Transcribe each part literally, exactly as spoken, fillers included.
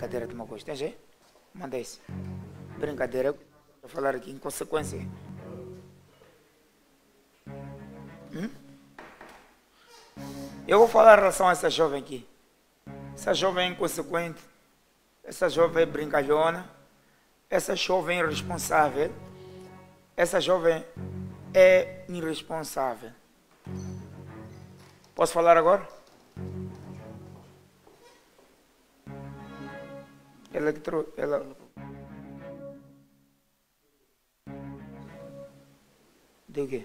brincadeira de mau gosto. Tens aí? Manda isso. Brincadeira. Vou falar aqui em consequência. Hum? Eu vou falar em relação a essa jovem aqui. Essa jovem é inconsequente. Essa jovem é brincalhona. Essa jovem é irresponsável. Essa jovem é irresponsável. Posso falar agora? Ela que trouxe. Ela... Deu o quê?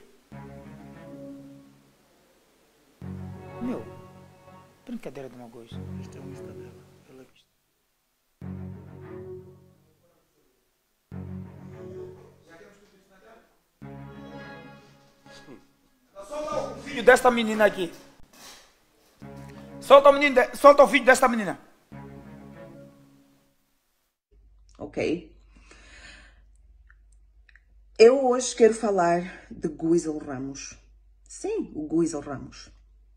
Meu, brincadeira de mau gosto. Isto é um Insta dela. Ela que está. Solta o filho desta menina aqui. Solta o, menino de... Solta o filho desta menina. Ok? Eu hoje quero falar de Guizel Ramos. Sim, o Guizel Ramos.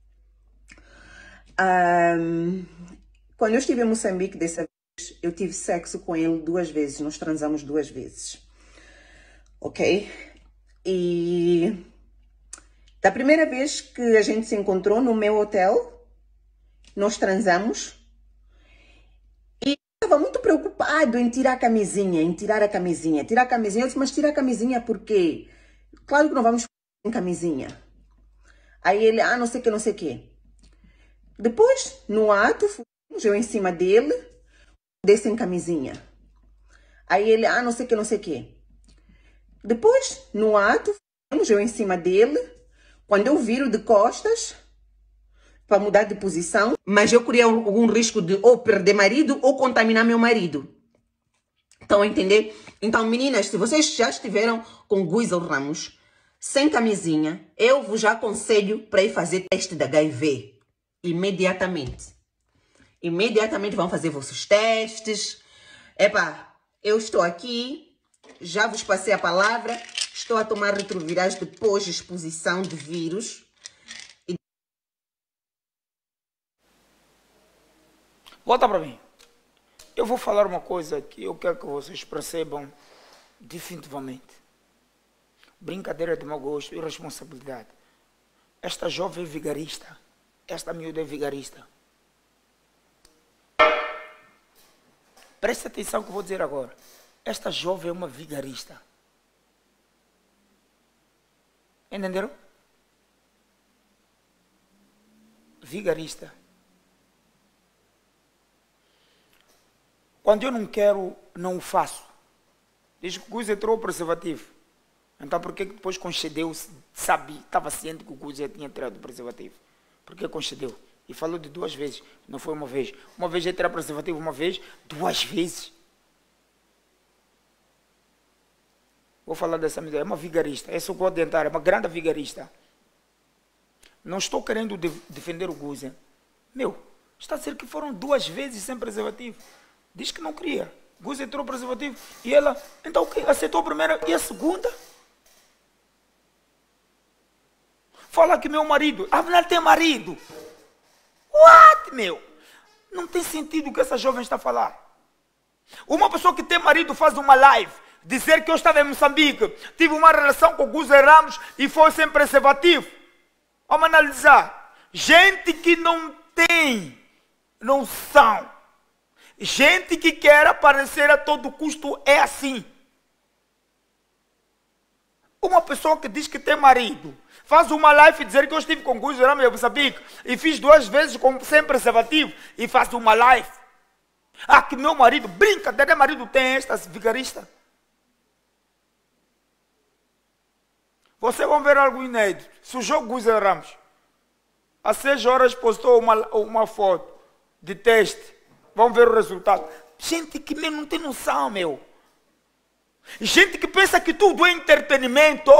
Um, quando eu estive em Moçambique dessa vez, eu tive sexo com ele duas vezes. Nós transamos duas vezes. Ok? E da primeira vez que a gente se encontrou no meu hotel, nós transamos. E estava muito preocupado em tirar a camisinha, em tirar a camisinha. Tirar a camisinha. Eu disse, mas tirar a camisinha por quê? Claro que não vamos em camisinha. Aí ele, ah, não sei o que, não sei o que. Depois, no ato, fomos eu em cima dele, desce em camisinha. Aí ele, ah, não sei o que, não sei o que. Depois, no ato, fomos eu em cima dele, quando eu viro de costas, para mudar de posição, mas eu corria algum risco de ou perder marido ou contaminar meu marido. Estão a entender? Então, meninas, se vocês já estiveram com Guizel Ramos, sem camisinha, eu vos aconselho para ir fazer teste de H I V. Imediatamente. Imediatamente vão fazer vossos testes. Epá, eu estou aqui, já vos passei a palavra, estou a tomar retrovirais depois de exposição de vírus. E... Volta para mim. Eu vou falar uma coisa que eu quero que vocês percebam definitivamente. Brincadeira de mau gosto e responsabilidade. Esta jovem vigarista, esta miúda é vigarista. Preste atenção que eu vou dizer agora. Esta jovem é uma vigarista. Entenderam? Vigarista. Quando eu não quero, não o faço. Diz que o Guizel entrou o preservativo. Então por que depois concedeu, sabia, estava ciente que o Guizel tinha tirado o preservativo? Por que concedeu? E falou de duas vezes, não foi uma vez. Uma vez ele tirar preservativo, uma vez, duas vezes. Vou falar dessa mulher, é uma vigarista, essa eu vou adiantar, é uma grande vigarista. Não estou querendo de defender o Guizel. Meu, está a dizer que foram duas vezes sem preservativo. Diz que não queria. Guizel entrou preservativo e ela, então o que? Aceitou a primeira e a segunda? Fala que meu marido, a mulher tem marido. What, meu? Não tem sentido o que essa jovem está a falar. Uma pessoa que tem marido faz uma live, dizer que eu estava em Moçambique, tive uma relação com o Guizel Ramos e foi sem preservativo. Vamos analisar. Gente que não tem noção. Gente que quer aparecer a todo custo é assim. Uma pessoa que diz que tem marido, faz uma live e dizer que eu estive com o Guizel Ramos em Moçambique e fiz duas vezes com, sem preservativo e faz uma live. Ah, que meu marido, brincadeira, marido tem esta vigarista. Vocês vão ver algo inédito. Sujou o Guizel Ramos. Às seis horas postou uma, uma foto de teste. Vamos ver o resultado. Gente que não tem noção, meu. Gente que pensa que tudo é entretenimento.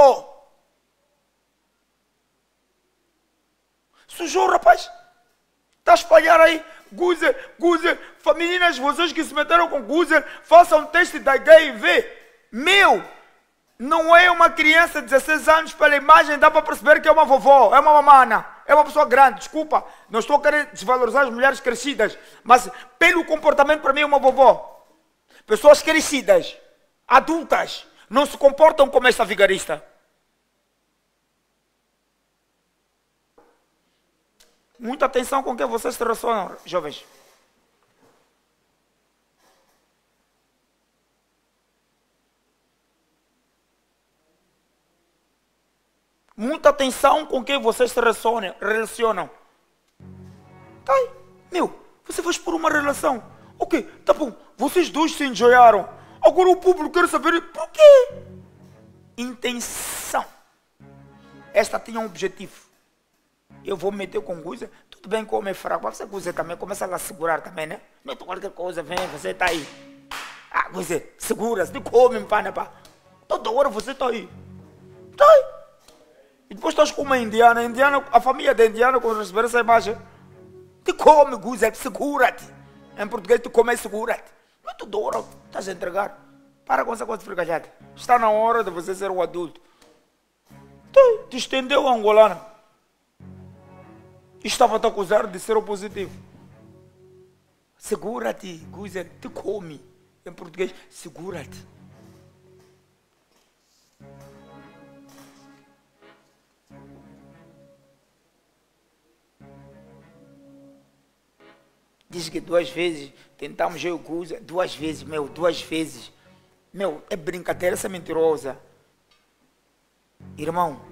Sujou, rapaz. Está a espalhar aí. Guizel, Guizel. Meninas, vocês que se meteram com Guizel, façam teste da H I V. Meu, não é uma criança de dezesseis anos, pela imagem dá para perceber que é uma vovó, é uma mamana. é uma pessoa grande, desculpa. Não estou querendo desvalorizar as mulheres crescidas, mas pelo comportamento para mim é uma vovó. Pessoas crescidas, adultas, não se comportam como essa vigarista. Muita atenção com quem vocês se relacionam, jovens. Muita atenção com quem vocês se relacionam. relacionam. Tá aí. Meu, você vai expor uma relação. Ok, tá bom. Vocês dois se enjoyaram. Agora o público quer saber por quê. Intenção. Esta tinha um objetivo. Eu vou me meter com Guza. Tudo bem que o homem é fraco. Mas você, Guza, também começa a segurar também, né? Não é qualquer coisa, vem, você tá aí. Ah, Guza, segura-se. Não come, pá, né, pá. Toda hora você tá aí. Tá aí. E depois estás com uma indiana, a, indiana, a família da indiana, quando receber essa imagem, te come, Guza, segura-te. Em português, te come, segura-te. Não é toda hora estás a entregar. Para com essa coisa de fricalhada. Está na hora de você ser um adulto. Te, te estendeu a angolana. Estava a te acusar de ser opositivo. Segura-te, Guza, te come. Em português, segura-te. Diz que duas vezes tentamos eu e o Guza, duas vezes, meu, duas vezes. Meu, é brincadeira essa mentirosa. Irmão,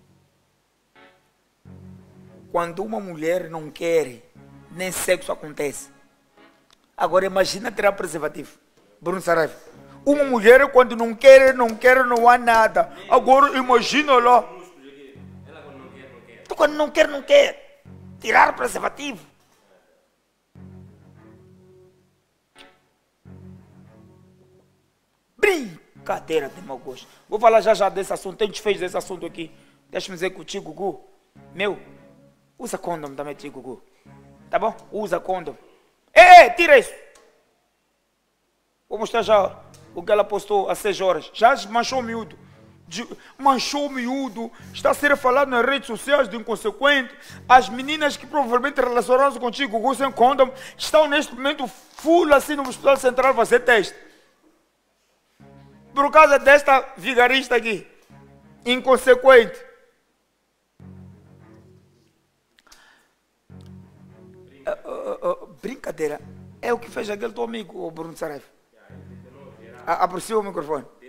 quando uma mulher não quer, nem sexo acontece. Agora imagina tirar preservativo. Bruno Saraiva. Uma mulher quando não quer, não quer, não há nada. Agora imagina lá. Quando não quer, não quer. Tirar preservativo. Brincadeira de mau gosto. Vou falar já já desse assunto. Tem desfecho desse assunto aqui. Deixa-me dizer contigo, Gugu. Meu, usa condom também, tio Gugu. Tá bom? Usa condom. Ei, tira isso. Vou mostrar já o que ela postou há seis horas. Já manchou miúdo. De, manchou miúdo. Está a ser falado nas redes sociais de inconsequente. As meninas que provavelmente relacionaram-se contigo, Gugu, sem condom, estão neste momento full assim no hospital central para fazer teste. Por causa desta vigarista aqui, inconsequente. Uh, uh, uh, brincadeira. É o que fez aquele teu amigo, o Bruno Saraiva. Aproxima o microfone.